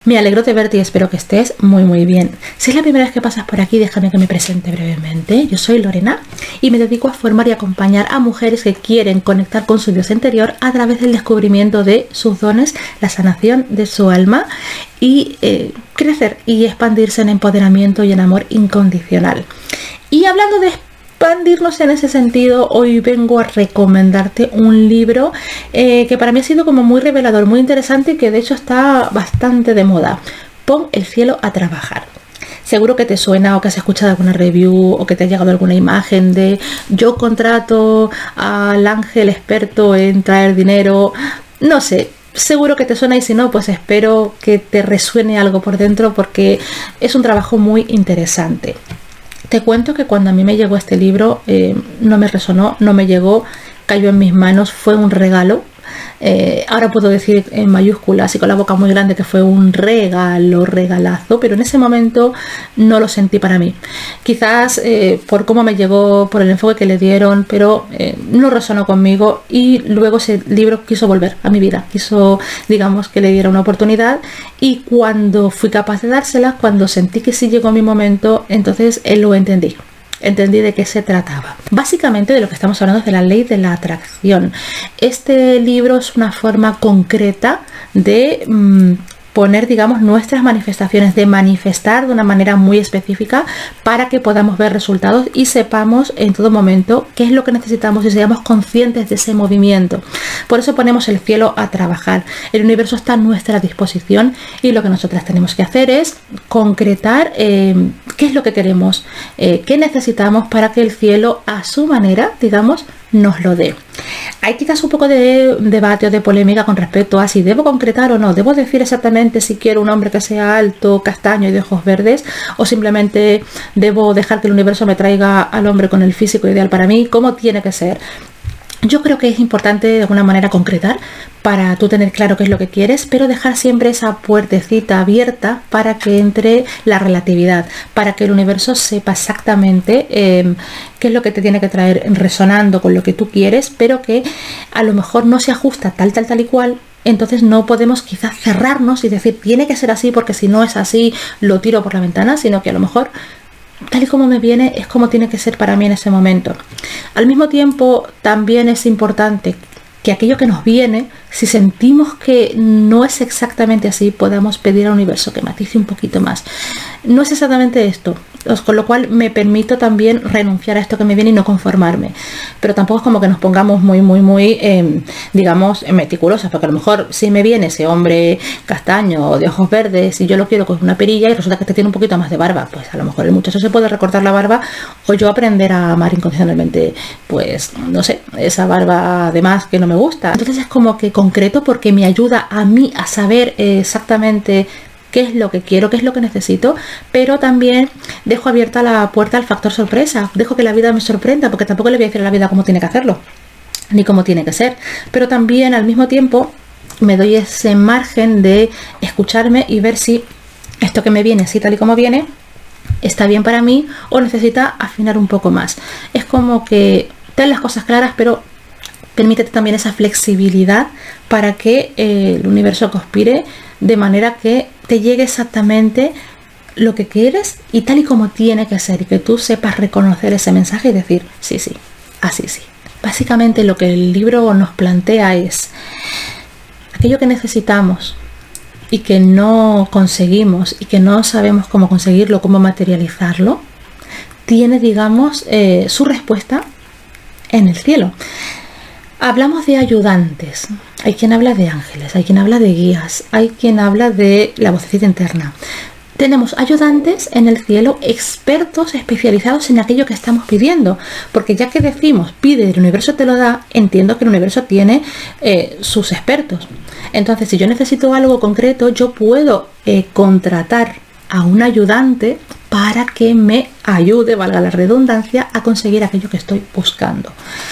Me alegro de verte y espero que estés muy bien. Si es la primera vez que pasas por aquí, déjame que me presente brevemente. Yo soy Lorena y me dedico a formar y acompañar a mujeres que quieren conectar con su Dios interior a través del descubrimiento de sus dones, la sanación de su alma y crecer y expandirse en empoderamiento y en amor incondicional. Y hablando de expandirnos en ese sentido, hoy vengo a recomendarte un libro que para mí ha sido como muy revelador, muy interesante y que de hecho está bastante de moda. Pon el cielo a trabajar. Seguro que te suena o que has escuchado alguna review o que te ha llegado alguna imagen de yo contrato al ángel experto en traer dinero, no sé. Seguro que te suena y si no, pues espero que te resuene algo por dentro porque es un trabajo muy interesante. Te cuento que cuando a mí me llegó este libro no me resonó, no me llegó, cayó en mis manos, fue un regalo. Ahora puedo decir en mayúsculas y con la boca muy grande que fue un regalazo, pero en ese momento no lo sentí para mí. Quizás por cómo me llegó, por el enfoque que le dieron, pero no resonó conmigo y luego ese libro quiso volver a mi vida, quiso, digamos, que le diera una oportunidad y cuando fui capaz de dársela, cuando sentí que sí llegó mi momento, entonces lo entendí. Entendí de qué se trataba. Básicamente de lo que estamos hablando es de la ley de la atracción. Este libro es una forma concreta de poner, digamos, nuestras manifestaciones, de manifestar de una manera muy específica para que podamos ver resultados y sepamos en todo momento qué es lo que necesitamos y seamos conscientes de ese movimiento. Por eso ponemos el cielo a trabajar. El universo está a nuestra disposición y lo que nosotras tenemos que hacer es concretar qué es lo que queremos, qué necesitamos para que el cielo a su manera, digamos, nos lo dé. Hay quizás un poco de debate o de polémica con respecto a si debo concretar o no, debo decir exactamente si quiero un hombre que sea alto, castaño y de ojos verdes o simplemente debo dejar que el universo me traiga al hombre con el físico ideal para mí, cómo tiene que ser. Yo creo que es importante de alguna manera concretar para tú tener claro qué es lo que quieres, pero dejar siempre esa puertecita abierta para que entre la relatividad, para que el universo sepa exactamente qué es lo que te tiene que traer resonando con lo que tú quieres, pero que a lo mejor no se ajusta tal y cual. Entonces no podemos quizás cerrarnos y decir tiene que ser así porque si no es así lo tiro por la ventana, sino que a lo mejor tal y como me viene es como tiene que ser para mí en ese momento. Al mismo tiempo también es importante que aquello que nos viene, si sentimos que no es exactamente así, podamos pedir al universo que matice un poquito más. No es exactamente esto, con lo cual me permito también renunciar a esto que me viene y no conformarme. Pero tampoco es como que nos pongamos muy digamos, meticulosas, porque a lo mejor si me viene ese hombre castaño o de ojos verdes y yo lo quiero con una perilla y resulta que este tiene un poquito más de barba, pues a lo mejor el muchacho se puede recortar la barba o yo aprender a amar incondicionalmente, pues no sé, esa barba además que no me gusta. Entonces es como que concreto porque me ayuda a mí a saber exactamente qué es lo que quiero, qué es lo que necesito, pero también dejo abierta la puerta al factor sorpresa, dejo que la vida me sorprenda, porque tampoco le voy a decir a la vida cómo tiene que hacerlo, ni cómo tiene que ser, pero también al mismo tiempo me doy ese margen de escucharme y ver si esto que me viene así tal y como viene está bien para mí o necesita afinar un poco más. Es como que ten las cosas claras, pero permítete también esa flexibilidad para que el universo conspire de manera que te llegue exactamente lo que quieres y tal y como tiene que ser y que tú sepas reconocer ese mensaje y decir sí, así sí. Básicamente lo que el libro nos plantea es aquello que necesitamos y que no conseguimos y que no sabemos cómo conseguirlo, cómo materializarlo, tiene, digamos, su respuesta en el cielo. Hablamos de ayudantes, hay quien habla de ángeles, hay quien habla de guías, hay quien habla de la vocecita interna. Tenemos ayudantes en el cielo, expertos especializados en aquello que estamos pidiendo, porque ya que decimos pide, el universo te lo da, entiendo que el universo tiene sus expertos. Entonces, si yo necesito algo concreto, yo puedo contratar a un ayudante para que me ayude, valga la redundancia, a conseguir aquello que estoy buscando.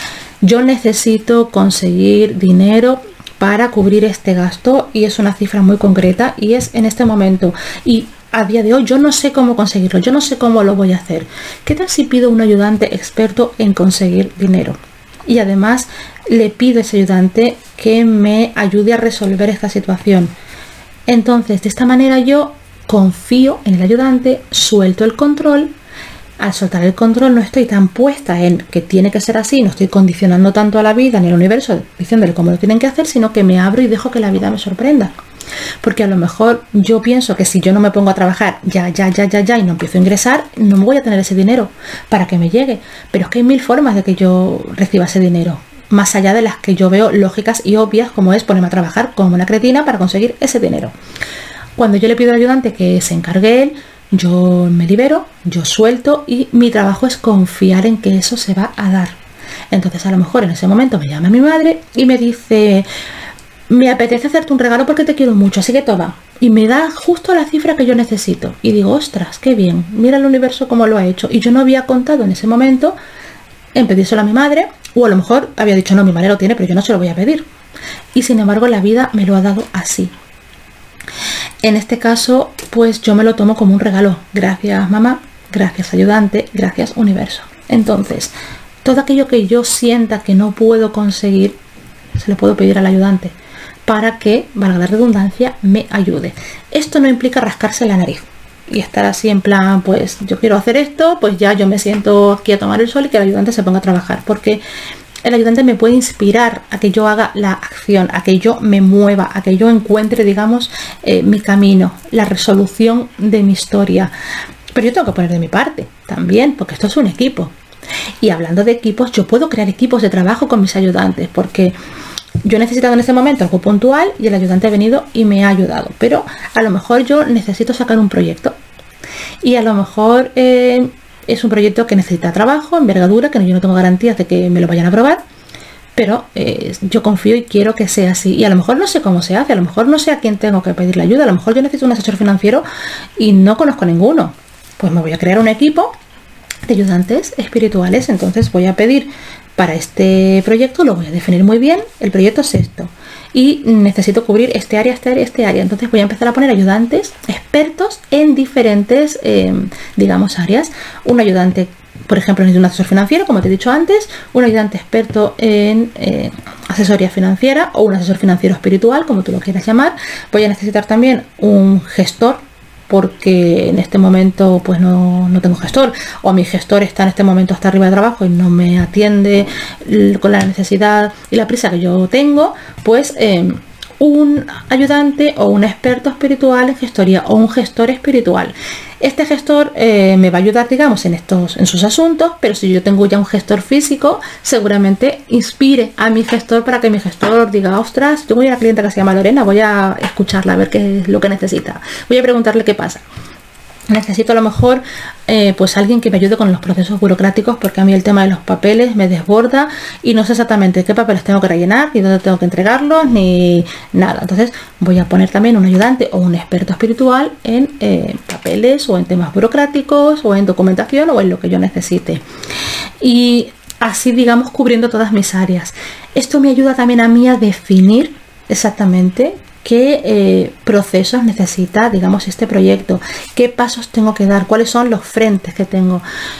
Yo necesito conseguir dinero para cubrir este gasto y es una cifra muy concreta y es en este momento y a día de hoy yo no sé cómo conseguirlo, yo no sé cómo lo voy a hacer. ¿Qué tal si pido un ayudante experto en conseguir dinero? Y además le pido a ese ayudante que me ayude a resolver esta situación. Entonces, de esta manera yo confío en el ayudante, suelto el control. Al soltar el control no estoy tan puesta en que tiene que ser así, no estoy condicionando tanto a la vida ni al universo diciéndole cómo lo tienen que hacer, sino que me abro y dejo que la vida me sorprenda. Porque a lo mejor yo pienso que si yo no me pongo a trabajar ya y no empiezo a ingresar, no voy a tener ese dinero para que me llegue. Pero es que hay mil formas de que yo reciba ese dinero, más allá de las que yo veo lógicas y obvias, como es ponerme a trabajar como una cretina para conseguir ese dinero. Cuando yo le pido al ayudante que se encargue él, yo me libero, yo suelto y mi trabajo es confiar en que eso se va a dar. Entonces a lo mejor en ese momento me llama mi madre y me dice: me apetece hacerte un regalo porque te quiero mucho, así que toma. Y me da justo la cifra que yo necesito. Y digo: ostras, qué bien, mira el universo cómo lo ha hecho. Y yo no había contado en ese momento en pedírselo a mi madre, o a lo mejor había dicho: no, mi madre lo tiene, pero yo no se lo voy a pedir. Y sin embargo la vida me lo ha dado así. En este caso, pues yo me lo tomo como un regalo. Gracias mamá, gracias ayudante, gracias universo. Entonces, todo aquello que yo sienta que no puedo conseguir, se lo puedo pedir al ayudante para que, valga la redundancia, me ayude. Esto no implica rascarse la nariz y estar así en plan, pues yo quiero hacer esto, pues ya yo me siento aquí a tomar el sol y que el ayudante se ponga a trabajar, porque el ayudante me puede inspirar a que yo haga la acción, a que yo me mueva, a que yo encuentre, digamos, mi camino, la resolución de mi historia. Pero yo tengo que poner de mi parte también, porque esto es un equipo. Y hablando de equipos, yo puedo crear equipos de trabajo con mis ayudantes, porque yo he necesitado en este momento algo puntual y el ayudante ha venido y me ha ayudado. Pero a lo mejor yo necesito sacar un proyecto y a lo mejor es un proyecto que necesita trabajo, envergadura, que yo no tengo garantías de que me lo vayan a aprobar, pero yo confío y quiero que sea así. Y a lo mejor no sé cómo se hace, a lo mejor no sé a quién tengo que pedirle ayuda, a lo mejor yo necesito un asesor financiero y no conozco ninguno. Pues me voy a crear un equipo de ayudantes espirituales. Entonces voy a pedir para este proyecto, lo voy a definir muy bien, el proyecto es esto y necesito cubrir este área. Entonces voy a empezar a poner ayudantes expertos en diferentes digamos áreas. Un ayudante, por ejemplo, necesito un asesor financiero, como te he dicho antes, un ayudante experto en asesoría financiera o un asesor financiero espiritual, como tú lo quieras llamar. Voy a necesitar también un gestor, porque en este momento pues no tengo gestor, o mi gestor está en este momento hasta arriba de trabajo y no me atiende con la necesidad y la prisa que yo tengo. Pues un ayudante o un experto espiritual en gestoría o un gestor espiritual. Este gestor me va a ayudar, digamos, en sus asuntos, pero si yo tengo ya un gestor físico, seguramente inspire a mi gestor para que mi gestor diga: ostras, tengo una clienta que se llama Lorena, voy a escucharla a ver qué es lo que necesita, voy a preguntarle qué pasa. Necesito a lo mejor pues alguien que me ayude con los procesos burocráticos, porque a mí el tema de los papeles me desborda y no sé exactamente qué papeles tengo que rellenar, ni dónde tengo que entregarlos, ni nada. Entonces voy a poner también un ayudante o un experto espiritual en papeles o en temas burocráticos o en documentación o en lo que yo necesite. Y así, digamos, cubriendo todas mis áreas. Esto me ayuda también a mí a definir exactamente qué procesos necesita, digamos, este proyecto, qué pasos tengo que dar, cuáles son los frentes que tengo.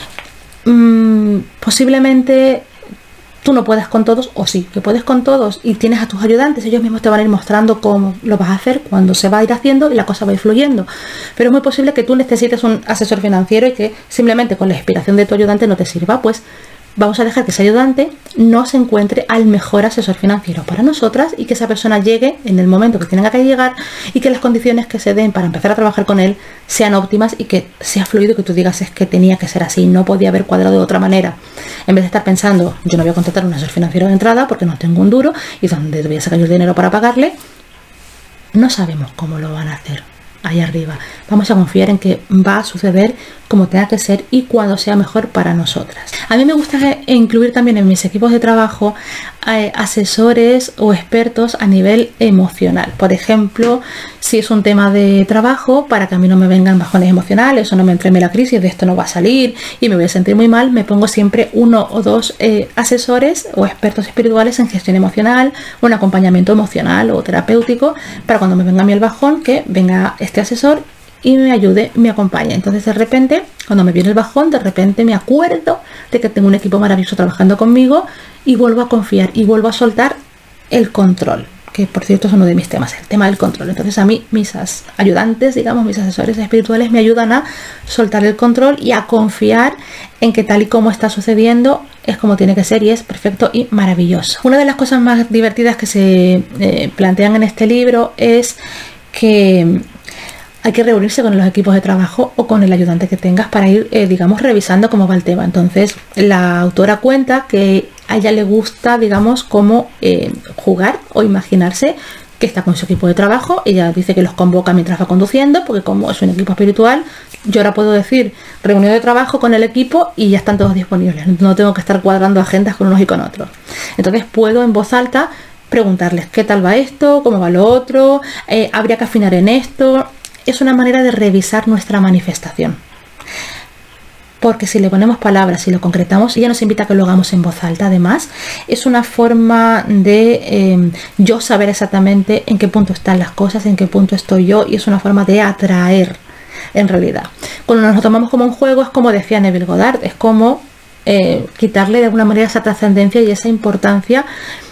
Posiblemente tú no puedas con todos, o sí, que puedes con todos y tienes a tus ayudantes, ellos mismos te van a ir mostrando cómo lo vas a hacer, cuando se va a ir haciendo y la cosa va a ir fluyendo. Pero es muy posible que tú necesites un asesor financiero y que simplemente con la inspiración de tu ayudante no te sirva. Pues vamos a dejar que ese ayudante no se encuentre al mejor asesor financiero para nosotras y que esa persona llegue en el momento que tenga que llegar y que las condiciones que se den para empezar a trabajar con él sean óptimas y que sea fluido, que tú digas: es que tenía que ser así, no podía haber cuadrado de otra manera. En vez de estar pensando: yo no voy a contratar a un asesor financiero de entrada porque no tengo un duro y dónde voy a sacar yo el dinero para pagarle. No sabemos cómo lo van a hacer ahí arriba. Vamos a confiar en que va a suceder como tenga que ser y cuando sea mejor para nosotras. A mí me gusta incluir también en mis equipos de trabajo asesores o expertos a nivel emocional. Por ejemplo, si es un tema de trabajo, para que a mí no me vengan bajones emocionales o no me entreme la crisis de esto no va a salir y me voy a sentir muy mal, me pongo siempre uno o dos asesores o expertos espirituales en gestión emocional, un acompañamiento emocional o terapéutico, para cuando me venga a mí el bajón, que venga este asesor y me ayude, me acompañe. Entonces de repente, cuando me viene el bajón, de repente me acuerdo de que tengo un equipo maravilloso trabajando conmigo y vuelvo a confiar y vuelvo a soltar el control, que por cierto es uno de mis temas, el tema del control. Entonces a mí mis ayudantes, digamos, mis asesores espirituales me ayudan a soltar el control y a confiar en que tal y como está sucediendo es como tiene que ser y es perfecto y maravilloso. Una de las cosas más divertidas que se plantean en este libro es que hay que reunirse con los equipos de trabajo o con el ayudante que tengas para ir, digamos, revisando cómo va el tema. Entonces, la autora cuenta que a ella le gusta, digamos, cómo jugar o imaginarse que está con su equipo de trabajo. Ella dice que los convoca mientras va conduciendo, porque como es un equipo espiritual, yo ahora puedo decir reunión de trabajo con el equipo y ya están todos disponibles. No tengo que estar cuadrando agendas con unos y con otros. Entonces, puedo en voz alta preguntarles qué tal va esto, cómo va lo otro, habría que afinar en esto. Es una manera de revisar nuestra manifestación. Porque si le ponemos palabras, si lo concretamos, ella nos invita a que lo hagamos en voz alta. Además, es una forma de yo saber exactamente en qué punto están las cosas, en qué punto estoy yo, y es una forma de atraer, en realidad. Cuando nos lo tomamos como un juego, es como decía Neville Goddard, es como quitarle de alguna manera esa trascendencia y esa importancia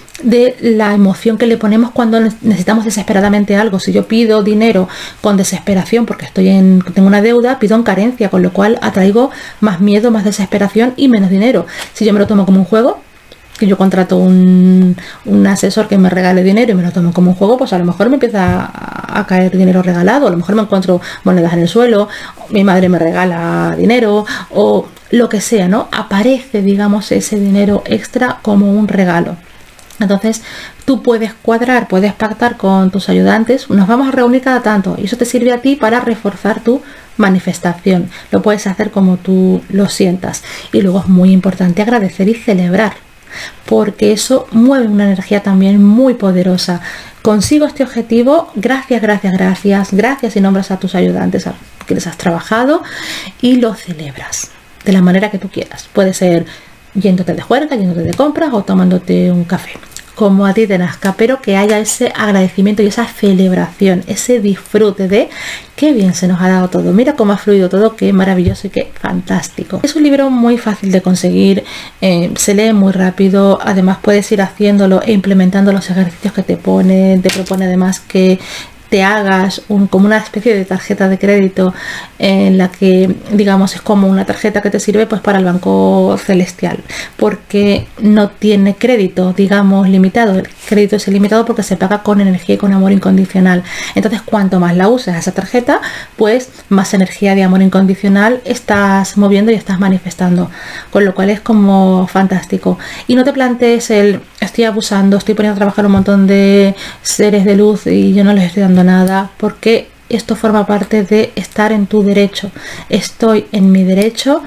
de la emoción que le ponemos cuando necesitamos desesperadamente algo. Si yo pido dinero con desesperación porque tengo una deuda, pido en carencia, con lo cual atraigo más miedo, más desesperación y menos dinero. Si yo me lo tomo como un juego, que yo contrato un asesor que me regale dinero y me lo tomo como un juego, pues a lo mejor me empieza a caer dinero regalado, a lo mejor me encuentro monedas en el suelo, mi madre me regala dinero o lo que sea, ¿no? Aparece, digamos, ese dinero extra como un regalo. Entonces tú puedes cuadrar, puedes pactar con tus ayudantes, nos vamos a reunir cada tanto y eso te sirve a ti para reforzar tu manifestación. Lo puedes hacer como tú lo sientas. Y luego es muy importante agradecer y celebrar, porque eso mueve una energía también muy poderosa. Consigo este objetivo, gracias, gracias, gracias, gracias, y nombras a tus ayudantes a que les has trabajado y lo celebras de la manera que tú quieras. Puede ser yéndote de juerga, yéndote de compras o tomándote un café, como a ti te nazca, pero que haya ese agradecimiento y esa celebración, ese disfrute de qué bien se nos ha dado todo, mira cómo ha fluido todo, qué maravilloso y qué fantástico. Es un libro muy fácil de conseguir, se lee muy rápido, además puedes ir haciéndolo e implementando los ejercicios que te propone además que te hagas como una especie de tarjeta de crédito en la que, digamos, es como una tarjeta que te sirve pues para el banco celestial, porque no tiene crédito, digamos, limitado. El crédito es ilimitado porque se paga con energía y con amor incondicional. Entonces, cuanto más la uses esa tarjeta, pues más energía de amor incondicional estás moviendo y estás manifestando, con lo cual es como fantástico. Y no te plantees estoy abusando, estoy poniendo a trabajar un montón de seres de luz y yo no les estoy dando nada, porque esto forma parte de estar en tu derecho. Estoy en mi derecho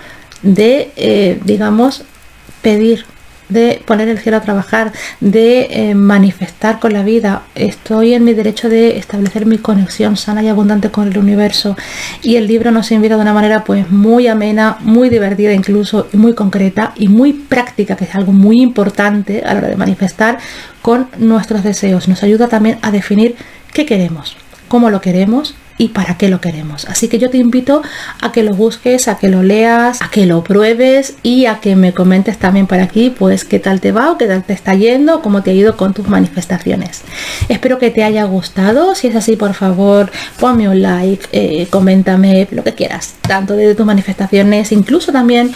de, digamos, pedir, de poner el cielo a trabajar, de manifestar con la vida. Estoy en mi derecho de establecer mi conexión sana y abundante con el universo. Y el libro nos invita de una manera pues muy amena, muy divertida incluso, y muy concreta y muy práctica, que es algo muy importante a la hora de manifestar con nuestros deseos. Nos ayuda también a definir qué queremos, cómo lo queremos y para qué lo queremos. Así que yo te invito a que lo busques, a que lo leas, a que lo pruebes y a que me comentes también por aquí pues qué tal te va o qué tal te está yendo, cómo te ha ido con tus manifestaciones. Espero que te haya gustado. Si es así, por favor, ponme un like, coméntame lo que quieras, tanto de tus manifestaciones, incluso también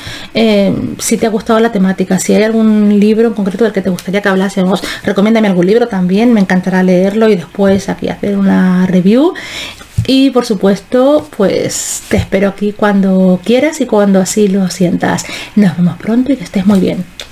si te ha gustado la temática, si hay algún libro en concreto del que te gustaría que hablásemos, recomiéndame algún libro también, me encantará leerlo y después aquí hacer una review. Y por supuesto, pues te espero aquí cuando quieras y cuando así lo sientas. Nos vemos pronto y que estés muy bien.